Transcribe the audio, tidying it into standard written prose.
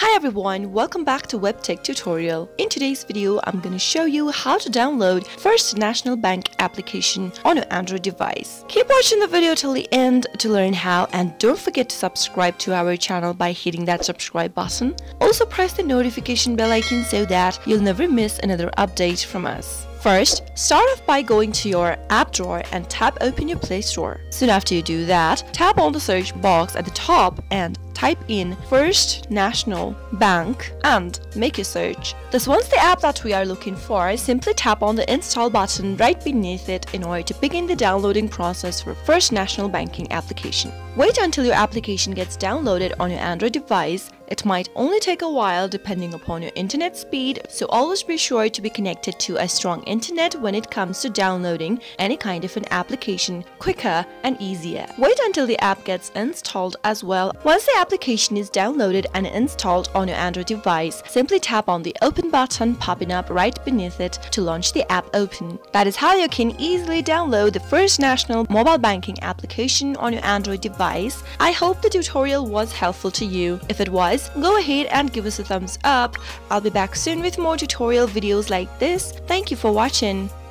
Hi everyone, welcome back to Webtech Tutorial. In today's video, I'm going to show you how to download First National Bank application on your Android device. Keep watching the video till the end to learn how, and don't forget to subscribe to our channel by hitting that subscribe button. Also press the notification bell icon so that you'll never miss another update from us. First, start off by going to your app drawer and tap open your Play Store. Soon after you do that, tap on the search box at the top and type in First National Bank and make a search. Thus, once the app that we are looking for, simply tap on the install button right beneath it in order to begin the downloading process for First National Banking application. Wait until your application gets downloaded on your Android device. It might only take a while depending upon your internet speed, so always be sure to be connected to a strong internet when it comes to downloading any kind of an application quicker and easier. Wait until the app gets installed as well. Once the application is downloaded and installed on your Android device, simply tap on the open button popping up right beneath it to launch the app open. That is how you can easily download the First National mobile banking application on your Android device. I hope the tutorial was helpful to you. If it was, go ahead and give us a thumbs up. I'll be back soon with more tutorial videos like this. Thank you for watching.